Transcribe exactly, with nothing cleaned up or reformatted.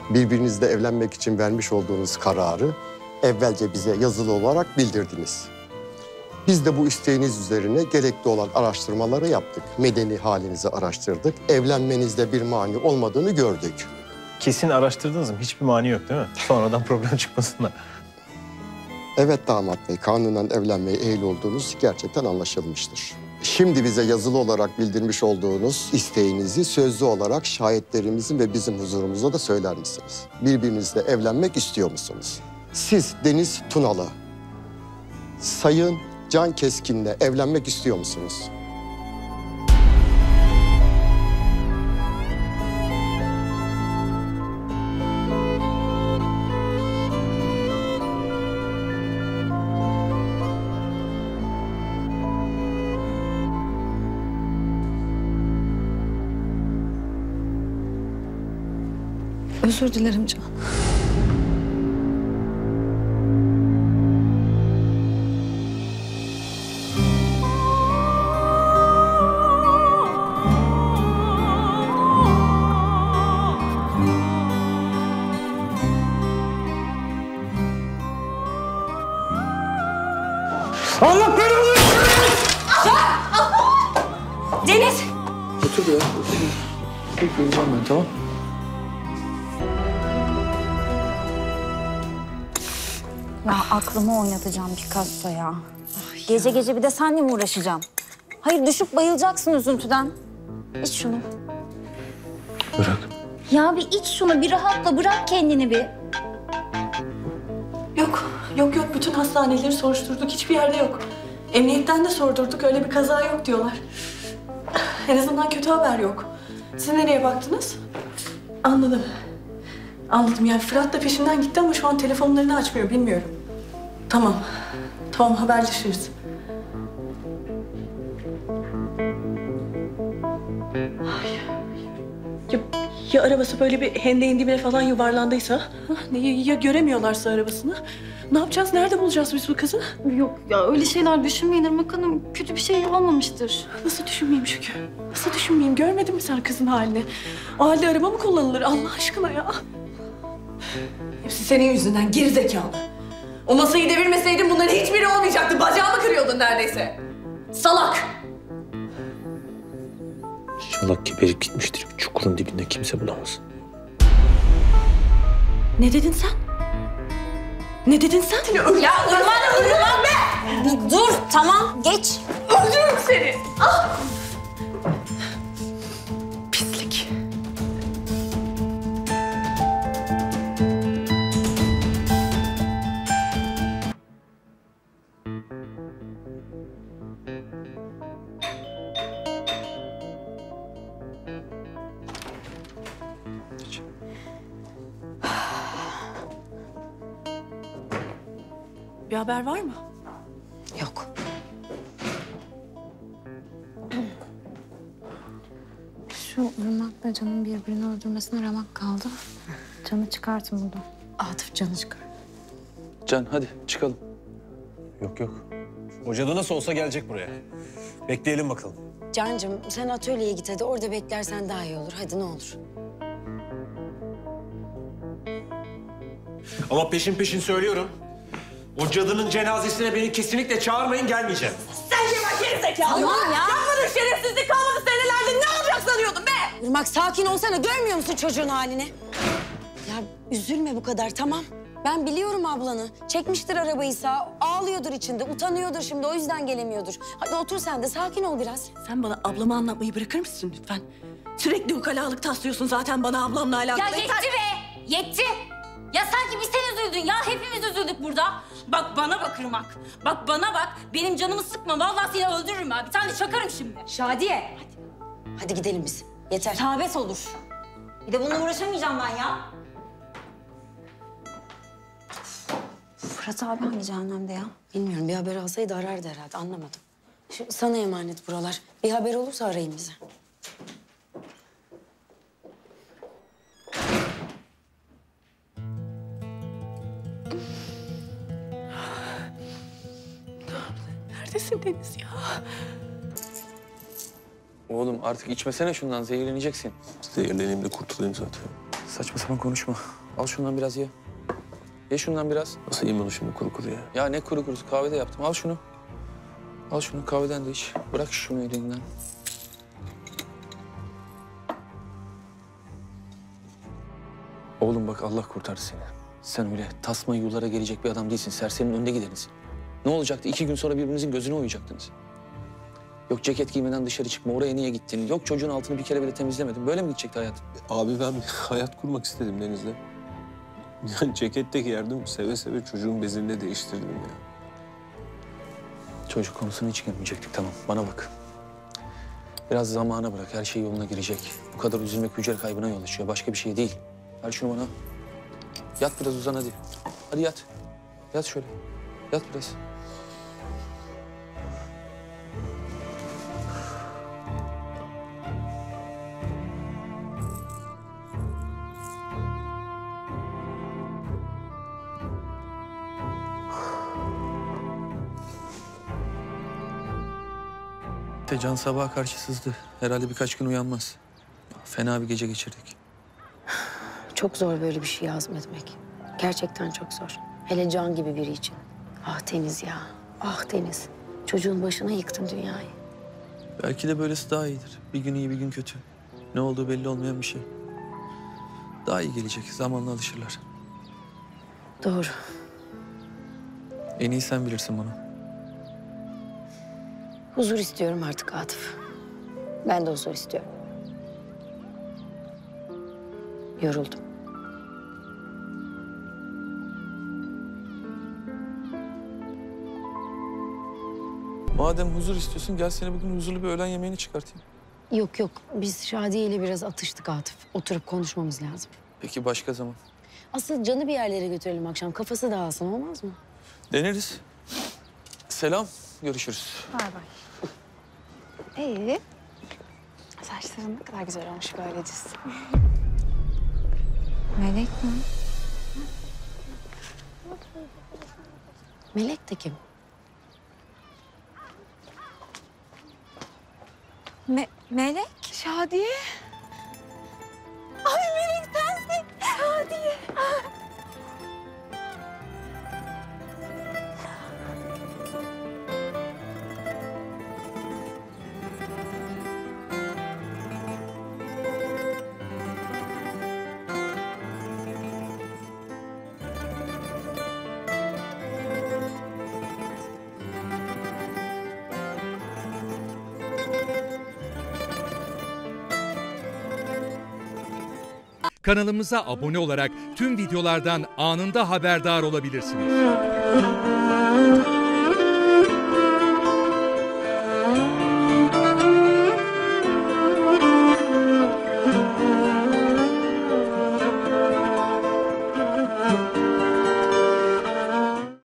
birbirinizle evlenmek için vermiş olduğunuz kararı evvelce bize yazılı olarak bildirdiniz. Biz de bu isteğiniz üzerine gerekli olan araştırmaları yaptık. Medeni halinizi araştırdık. Evlenmenizde bir mani olmadığını gördük. Kesin araştırdınız mı? Hiçbir mani yok değil mi? Sonradan problem çıkmasın da. Evet damat bey, kanunen evlenmeye eğil olduğunuz gerçekten anlaşılmıştır. Şimdi bize yazılı olarak bildirmiş olduğunuz isteğinizi sözlü olarak şahitlerimizin ve bizim huzurumuzda da söyler misiniz? Birbirinizle evlenmek istiyor musunuz? Siz Deniz Tunalı, Sayın Can Keskin'le evlenmek istiyor musunuz? Özür dilerim Can. Allah belanı! Deniz! Otur ya, otur. Tek göreceğim ben, tamam? Ya aklımı oynatacağım Picasso ya. Gece gece bir de seninle mi uğraşacağım? Hayır düşüp bayılacaksın üzüntüden. İç şunu. Bırak. Ya bir iç şunu, bir rahatla, bırak kendini bir. Yok, yok yok. Bütün hastaneleri soruşturduk. Hiçbir yerde yok. Emniyetten de sordurduk. Öyle bir kaza yok diyorlar. En azından kötü haber yok. Siz nereye baktınız? Anladım. Anladım. Yani Fırat da peşinden gitti ama şu an telefonlarını açmıyor. Bilmiyorum. Tamam. Tamam, haberleşiriz. Ay. Ya, ya arabası böyle bir hendeğin dibine falan yuvarlandıysa? Ha, Ya, ya göremiyorlarsa arabasını? Ne yapacağız? Nerede bulacağız biz bu kızı? Yok ya öyle şeyler düşünmeyin Irmak Hanım. Kötü bir şey olmamıştır. Nasıl düşünmeyeyim Şükrü? Nasıl düşünmeyeyim? Görmedin mi sen kızın halini? O halde araba mı kullanılır Allah aşkına ya? Hepsi senin yüzünden geri zekalı. O masayı devirmeseydin bunların hiçbiri olmayacaktı. Bacağımı kırıyordun neredeyse. Salak! İnşallah geberip gitmiştir. Çukurun dibinde kimse bulamaz. Ne dedin sen? Ne dedin sen? Seni öldürürüm. Ya Irmak, Irmak be! Bir dur, tamam, geç. Öldürürüm seni. Ah! Pislik. Bir haber var mı? Yok. Şu Irmak'la Can'ın birbirini öldürmesine ramak kaldı. Can'ı çıkartın buradan. Atıf canı çıkar. Can hadi çıkalım. Yok yok. O cadı nasıl olsa gelecek buraya. Bekleyelim bakalım. Cancığım sen atölyeye git hadi. Orada beklersen daha iyi olur. Hadi ne olur. Ama peşin peşin söylüyorum. O cadının cenazesine beni kesinlikle çağırmayın, gelmeyeceğim. Sen kim geri zekalı? Tamam ya. Yapmadın şerefsizlik kalmadı senelerde. Ne olacak sanıyordun be? Irmak sakin olsana. Görmüyor musun çocuğun halini? Ya üzülme bu kadar tamam. Ben biliyorum ablanı. Çekmiştir arabayı sağa. Ağlıyordur içinde. Utanıyordur şimdi. O yüzden gelemiyordur. Hadi otur sen de. Sakin ol biraz. Sen bana ablamı anlatmayı bırakır mısın lütfen? Sürekli ukalalık taslıyorsun zaten bana ablamla alakalı. Ya yetti be, yetti. Ya sanki bir sen üzüldün ya, hepimiz üzüldük burada. Bak bana bak Irmak, bak bana bak. Benim canımı sıkma, vallahi seni öldürürüm ha. Bir tane çakarım şimdi. Şadiye. Hadi gidelim biz. Yeter. Sabit olur. Bir de bununla uğraşamayacağım ben ya. Fırat abi hangi cehennemde ya? Bilmiyorum. Bir haber alsaydı arardı herhalde. Anlamadım. Şu, sana emanet buralar. Bir haber olursa arayın bizi. Neredesin Deniz ya? Oğlum artık içmesene şundan, zehirleneceksin. Zehirleneyim de kurtulayım zaten. Saçma sapan konuşma. Al şundan biraz ye. Ye şundan biraz. Nasıl yiyeyim onu şimdi kuru kuru ya? Ya ne kuru kurusu, kahvede yaptım. Al şunu. Al şunu, kahveden de iç. Bırak şunu elinden. Oğlum bak, Allah kurtardı seni. Sen öyle tasma yulara gelecek bir adam değilsin. Serserinin önde gidenisin. Ne olacaktı? İki gün sonra birbirinizin gözüne uyuyacaktınız. Yok ceket giymeden dışarı çıkma, oraya niye gittin? Yok çocuğun altını bir kere bile temizlemedin. Böyle mi gidecekti hayat? Abi ben bir hayat kurmak istedim Deniz'le. Yani ceket de giyerdim, seve seve çocuğun bezini de değiştirdim ya. Çocuk konusuna hiç girmeyecektik, tamam. Bana bak. Biraz zamana bırak, her şey yoluna girecek. Bu kadar üzülmek hücre kaybına yol açıyor. Başka bir şey değil. Ver şunu bana. Yat biraz, uzan hadi. Hadi yat. Yat şöyle. Yat biraz. De Can sabaha karşı sızdı. Herhalde birkaç gün uyanmaz. Fena bir gece geçirdik. Çok zor böyle bir şey hazmetmek. Gerçekten çok zor. Hele Can gibi biri için. Ah Deniz ya. Ah Deniz. Çocuğun başına yıktın dünyayı. Belki de böylesi daha iyidir. Bir gün iyi, bir gün kötü. Ne olduğu belli olmayan bir şey. Daha iyi gelecek. Zamanla alışırlar. Doğru. En iyi sen bilirsin bunu. Huzur istiyorum artık Atıf. Ben de huzur istiyorum. Yoruldum. Madem huzur istiyorsun, gel seni bugün huzurlu bir öğlen yemeğini çıkartayım. Yok yok. Biz Şadiye ile biraz atıştık Atıf. Oturup konuşmamız lazım. Peki başka zaman? Asıl Can'ı bir yerlere götürelim akşam. Kafası dağılsın, olmaz mı? Deneriz. Selam. Görüşürüz. Bay bay. İyi. Saçların ne kadar güzel olmuş böyle düz. Melek mi? Melek de kim? Me Melek? Şadiye. Ay Melek sensin. Şadiye. Kanalımıza abone olarak tüm videolardan anında haberdar olabilirsiniz.